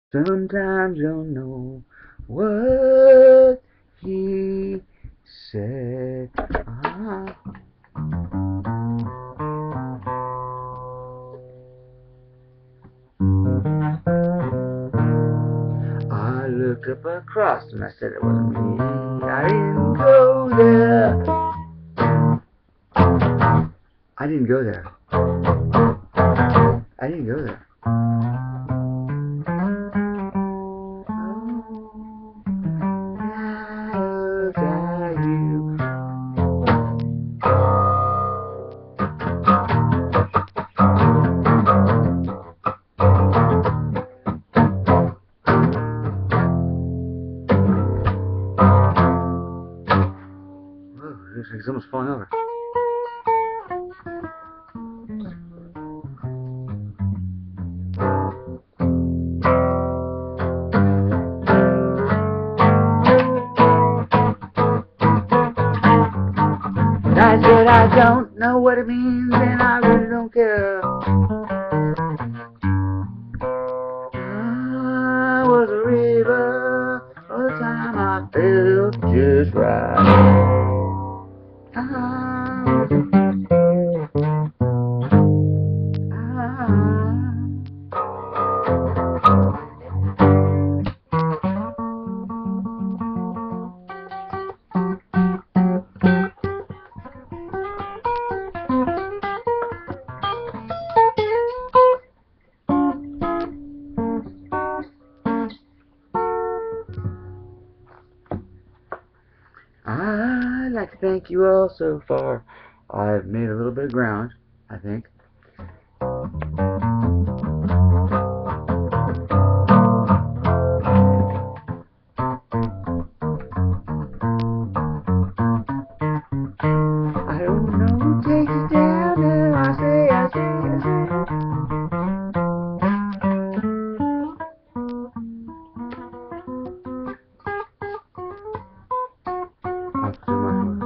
Sometimes don't know what he said. I looked up across and I said it wasn't me. I didn't go there. I didn't go there. I didn't go there. Looks like someone's falling over. I said I don't know what it means and I really don't care. I was a river all the time I felt just right. I'd like to thank you all so far. I've made a little bit of ground, I think. I don't know who takes it down there. I say. Up to my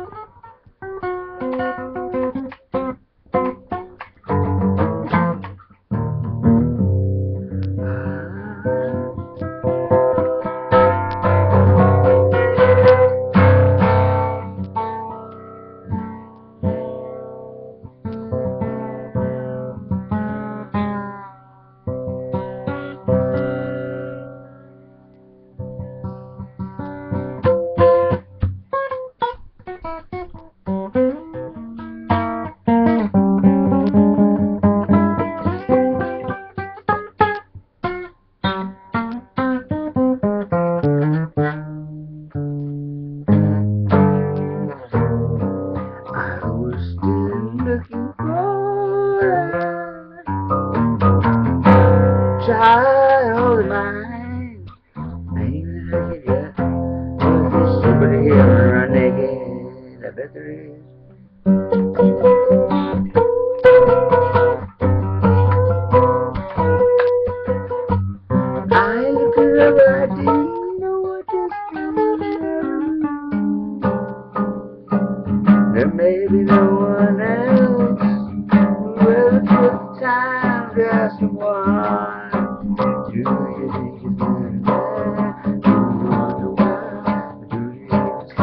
child of mine. Ain't even heard it yet. But there's somebody here run naked. I bet there is. I look it up, I didn't know what this is. There may be no one else who ever took the time to ask someone. Do you think it's been bad? Do you wonder why? Do you think it's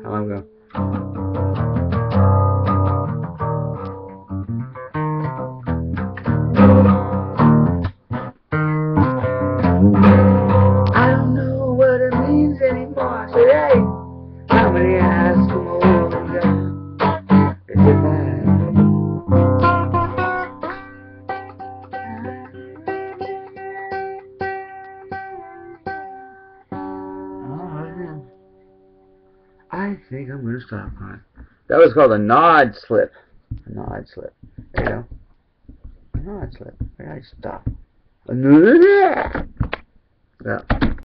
How long ago? I don't know what it means anymore. I said, hey, how many Eskimos you got? Is it mine? I think I'm going to stop on. That was called a nod slip. A nod slip. There you go. A nod slip. Where did I stop? Yeah.